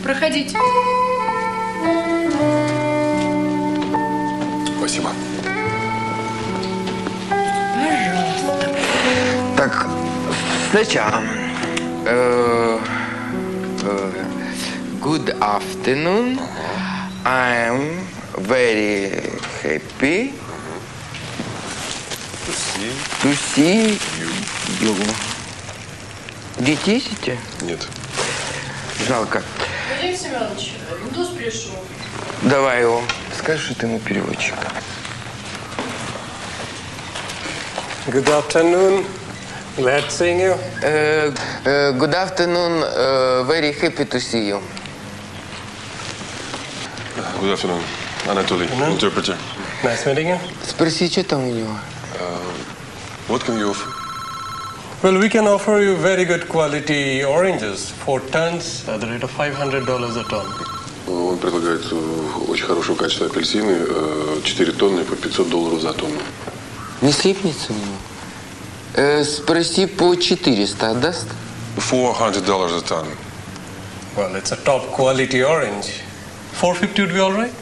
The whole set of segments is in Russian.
Проходите. Спасибо. Пожалуйста. Так, сначала. Good afternoon. I'm very happy to see you. Детей ищете? Нет. Жалко. Валерий Семенович, индус пришел. Давай его. Скажи, что ты ему переводчик. Good afternoon. Glad seeing you. Good afternoon. Very happy to see you. Good afternoon. Anatoly, interpreter. Nice meeting you. Спроси, что там у него. What can you offer? Well, we can offer you very good quality oranges, 4 tons at the rate of $500 a ton. Он предлагает очень хорошего качества апельсины, 4 тонны по $500 за тонну. Не слипнется у него? Спроси по 400 отдаст? $400 a ton. Well, it's a top quality orange. 450 would be all right?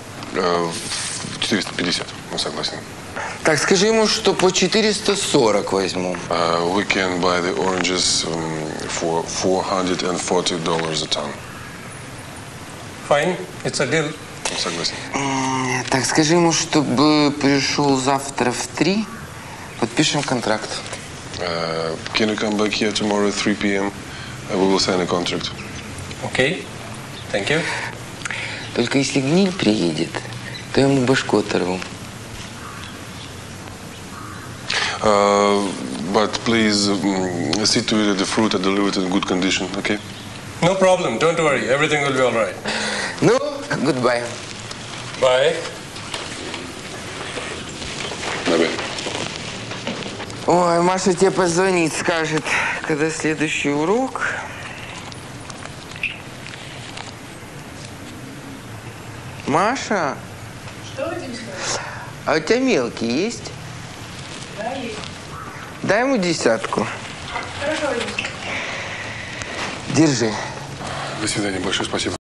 450, он согласен. Так, скажи ему, что по 440 возьму. We can buy the oranges for $440 a ton. Fine, it's a deal. Он согласен. Так, скажи ему, чтобы пришел завтра в 3. Подпишем контракт. Can you come back here tomorrow at 3 p.m.? We will sign a contract. Okay, thank you. Только если гниль приедет, то я ему башку оторву. But please see to it that the fruit are delivered in good condition, okay? No problem, don't worry. Everything will be all right. Ну, goodbye. Bye. Bye-bye. Ой, Маша тебе позвонит, скажет, когда следующий урок. Маша, Что, Вадим Семенович? а у тебя мелкий есть? Да, есть. Дай ему 10. Хорошо, Вадим Семенович. Держи. До свидания, большое спасибо.